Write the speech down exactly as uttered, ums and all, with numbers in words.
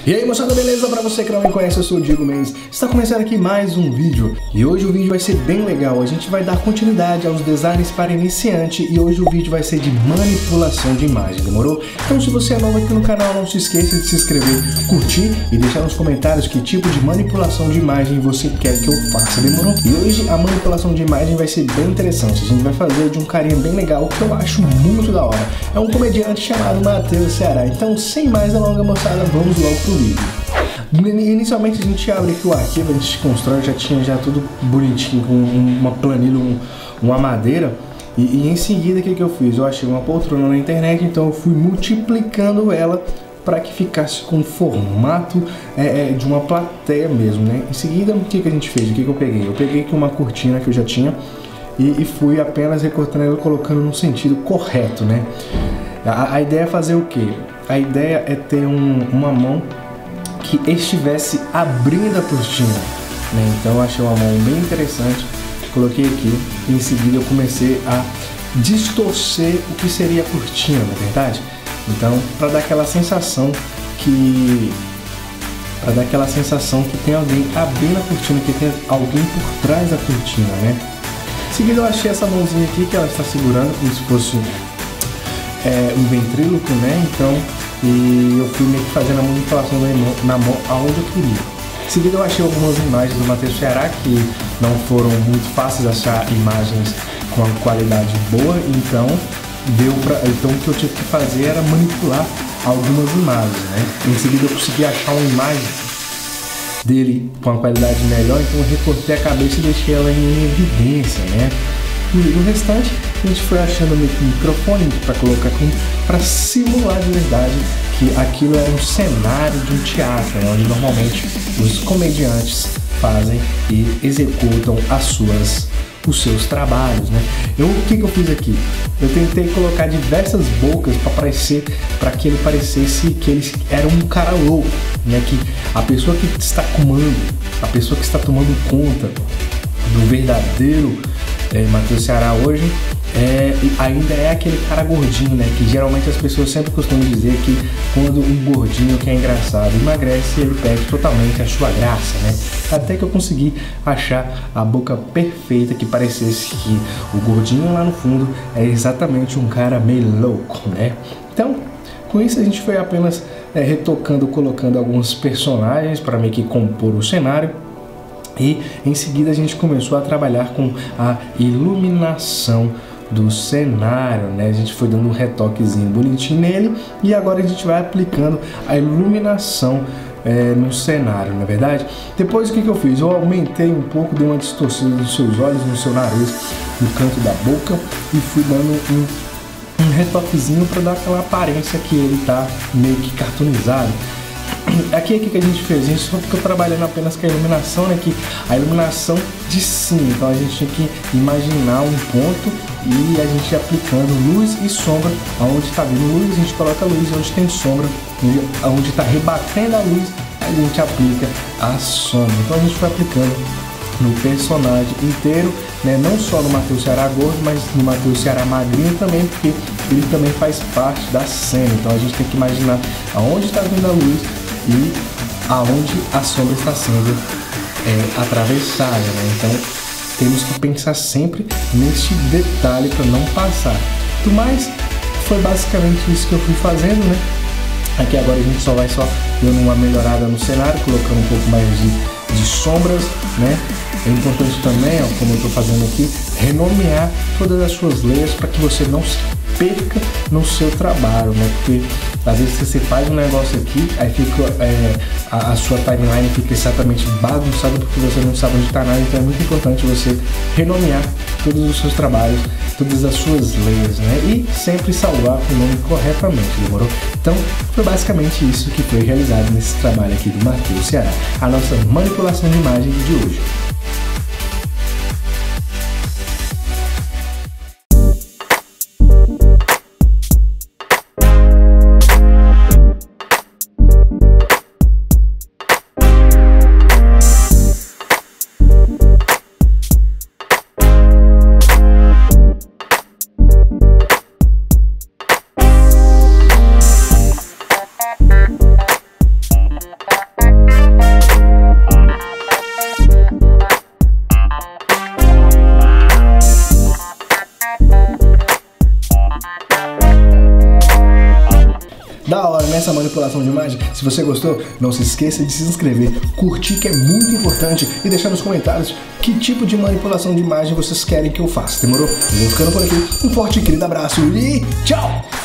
E aí moçada, beleza? Pra você que não me conhece, eu sou o Diego Mendes. Está começando aqui mais um vídeo. E hoje o vídeo vai ser bem legal. A gente vai dar continuidade aos designs para iniciante. E hoje o vídeo vai ser de manipulação de imagem, demorou? Então se você é novo aqui no canal, não se esqueça de se inscrever, curtir e deixar nos comentários que tipo de manipulação de imagem você quer que eu faça, demorou? E hoje a manipulação de imagem vai ser bem interessante. A gente vai fazer de um carinha bem legal que eu acho muito da hora. É um comediante chamado Matheus Ceará. Então sem mais delongas, moçada, vamos logo pro vídeo. Inicialmente a gente abre aqui o arquivo, a gente constrói, já tinha já tudo bonitinho, com uma planilha, um, uma madeira. E, e em seguida o que, que eu fiz? Eu achei uma poltrona na internet, então eu fui multiplicando ela para que ficasse com o formato é, é, de uma plateia mesmo, né? Em seguida o que, que a gente fez? O que, que eu peguei? Eu peguei aqui uma cortina que eu já tinha e, e fui apenas recortando ela, colocando no sentido correto, né? A, a ideia é fazer o quê? A ideia é ter um, uma mão que estivesse abrindo a cortina, né? Então eu achei uma mão bem interessante, coloquei aqui e em seguida eu comecei a distorcer o que seria a cortina, na verdade. Então, para dar aquela sensação que para dar aquela sensação que tem alguém abrindo a cortina, que tem alguém por trás da cortina, né? Em seguida eu achei essa mãozinha aqui que ela está segurando como se fosse é, um ventríloco, né? Então e eu fui meio que fazendo a manipulação na mão aonde eu queria. Em seguida eu achei algumas imagens do Matheus Ceará que não foram muito fáceis de achar imagens com uma qualidade boa, então deu pra, então o que eu tive que fazer era manipular algumas imagens, né? Em seguida eu consegui achar uma imagem dele com uma qualidade melhor, então eu recortei a cabeça e deixei ela em evidência, né? E o restante a gente foi achando meio que um microfone para colocar aqui para simular de verdade que aquilo era um cenário de um teatro, né, onde normalmente os comediantes fazem e executam as suas, os seus trabalhos, né? Eu, o que, que eu fiz aqui? Eu tentei colocar diversas bocas para parecer, para que ele parecesse que ele era um cara louco, né? Que a pessoa que está comando, a pessoa que está tomando conta do verdadeiro É, Matheus Ceará hoje é, ainda é aquele cara gordinho, né? Que geralmente as pessoas sempre costumam dizer que quando um gordinho que é engraçado emagrece, ele perde totalmente a sua graça, né? Até que eu consegui achar a boca perfeita que parecesse que o gordinho lá no fundo é exatamente um cara meio louco, né? Então, com isso a gente foi apenas é, retocando, colocando alguns personagens para meio que compor o cenário. E em seguida a gente começou a trabalhar com a iluminação do cenário, né? A gente foi dando um retoquezinho bonitinho nele e agora a gente vai aplicando a iluminação é, no cenário, na verdade. Depois o que, que eu fiz? Eu aumentei um pouco, dei uma distorcida nos seus olhos, no seu nariz, no canto da boca e fui dando um, um retoquezinho para dar aquela aparência que ele tá meio que cartoonizado. Aqui, aqui que a gente fez, a gente só ficou trabalhando apenas com a iluminação, né? Que a iluminação de cima, então a gente tinha que imaginar um ponto e a gente ia aplicando luz e sombra. Onde está vindo luz, a gente coloca luz, onde tem sombra, onde está rebatendo a luz, a gente aplica a sombra. Então a gente foi aplicando no personagem inteiro, né? Não só no Matheus Ceará gordo, mas no Matheus Ceará magrinho também, porque ele também faz parte da cena. Então a gente tem que imaginar aonde está vindo a luz e aonde a sombra está sendo é, atravessada, né? Então temos que pensar sempre neste detalhe para não passar. Do mais, foi basicamente isso que eu fui fazendo, né? Aqui agora a gente só vai só dando uma melhorada no cenário, colocando um pouco mais de, de sombras, né? É importante também, ó, como eu estou fazendo aqui, renomear todas as suas layers para que você não se perca no seu trabalho, né? Porque às vezes você faz um negócio aqui, aí fica é, a, a sua timeline fica exatamente bagunçada porque você não sabe onde está nada. Então é muito importante você renomear todos os seus trabalhos, todas as suas layers, né? E sempre salvar o nome corretamente, demorou? Então foi basicamente isso que foi realizado nesse trabalho aqui do Matheus Ceará, a nossa manipulação de imagem de hoje. da hora nessa manipulação de imagem? Se você gostou, não se esqueça de se inscrever, curtir, que é muito importante, e deixar nos comentários que tipo de manipulação de imagem vocês querem que eu faça, demorou? Eu vou ficando por aqui, um forte e querido abraço e tchau!